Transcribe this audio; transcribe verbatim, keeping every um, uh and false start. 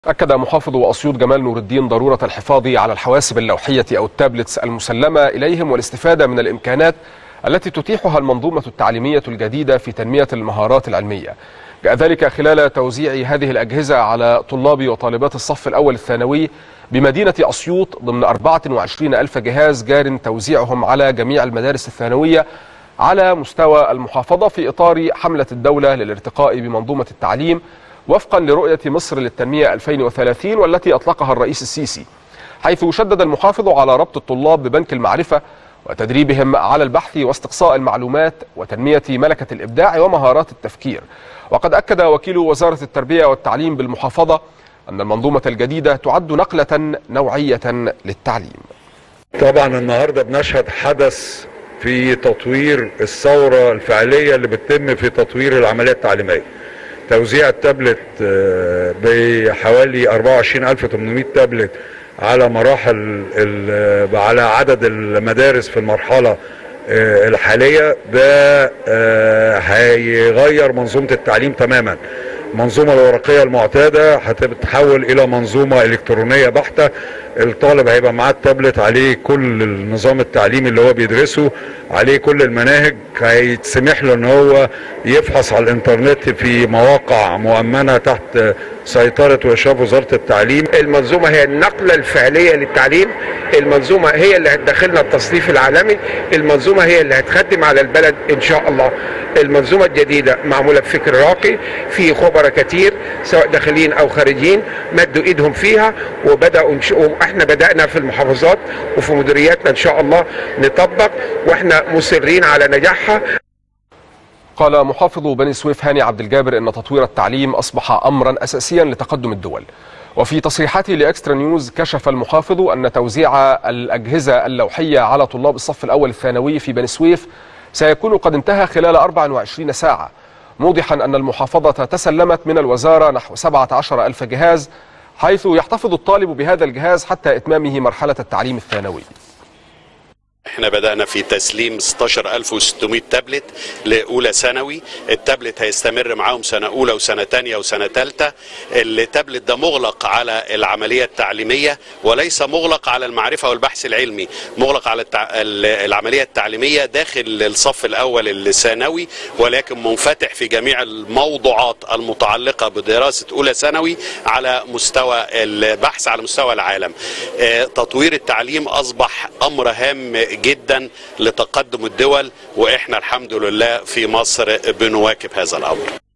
أكد محافظ أسيوط جمال نور الدين ضرورة الحفاظ على الحواسب اللوحية أو التابلتس المسلمة إليهم والاستفادة من الإمكانات التي تتيحها المنظومة التعليمية الجديدة في تنمية المهارات العلمية. جاء ذلك خلال توزيع هذه الأجهزة على طلاب وطالبات الصف الأول الثانوي بمدينة أسيوط ضمن أربعة وعشرين ألف جهاز جار توزيعهم على جميع المدارس الثانوية على مستوى المحافظة في إطار حملة الدولة للارتقاء بمنظومة التعليم وفقا لرؤية مصر للتنمية ألفين وثلاثين والتي أطلقها الرئيس السيسي، حيث شدد المحافظ على ربط الطلاب ببنك المعرفة وتدريبهم على البحث واستقصاء المعلومات وتنمية ملكة الإبداع ومهارات التفكير. وقد أكد وكيل وزارة التربية والتعليم بالمحافظة أن المنظومة الجديدة تعد نقلة نوعية للتعليم. طبعا النهاردة بنشهد حدث في تطوير الثورة الفعلية اللي بتتم في تطوير العملية التعليمية. توزيع التابلت بحوالي أربعة وعشرين ألف وثمانمائة تابلت على مراحل على عدد المدارس في المرحلة الحالية ده هيغير منظومة التعليم تماما. المنظومة الورقية المعتادة هتتحول إلى منظومة إلكترونية بحتة. الطالب هيبقى معاه التابلت عليه كل النظام التعليمي اللي هو بيدرسه، عليه كل المناهج، هيتسمح له ان هو يفحص على الانترنت في مواقع مؤمنة تحت سيطرة وإشراف وزارة التعليم. المنظومة هي النقلة الفعلية للتعليم، المنظومة هي اللي هتدخلنا التصنيف العالمي، المنظومة هي اللي هتخدم على البلد إن شاء الله. المنظومة الجديدة معمولة بفكر راقي، في خبراء كتير سواء داخلين أو خارجين مدوا إيدهم فيها وبدأوا. احنا بدأنا في المحافظات وفي مديرياتنا إن شاء الله نطبق، واحنا مصرين على نجاحها. قال محافظ بني سويف هاني عبد الجابر إن تطوير التعليم أصبح أمرا أساسيا لتقدم الدول. وفي تصريحاته لإكسترا نيوز كشف المحافظ أن توزيع الأجهزة اللوحية على طلاب الصف الأول الثانوي في بني سويف سيكون قد انتهى خلال أربع وعشرين ساعة، موضحا أن المحافظة تسلمت من الوزارة نحو سبعة عشر ألف جهاز، حيث يحتفظ الطالب بهذا الجهاز حتى إتمامه مرحلة التعليم الثانوي. احنا بدأنا في تسليم ستة عشر ألف وستمائة تابلت لأولى ثانوي. التابلت هيستمر معاهم سنة أولى وسنة تانية وسنة تالتة. التابلت ده مغلق على العملية التعليمية وليس مغلق على المعرفة والبحث العلمي، مغلق على التع... العملية التعليمية داخل الصف الأول الثانوي، ولكن منفتح في جميع الموضوعات المتعلقة بدراسة أولى ثانوي على مستوى البحث على مستوى العالم. اه تطوير التعليم أصبح أمر هام جدا لتقدم الدول، واحنا الحمد لله في مصر بنواكب هذا الامر.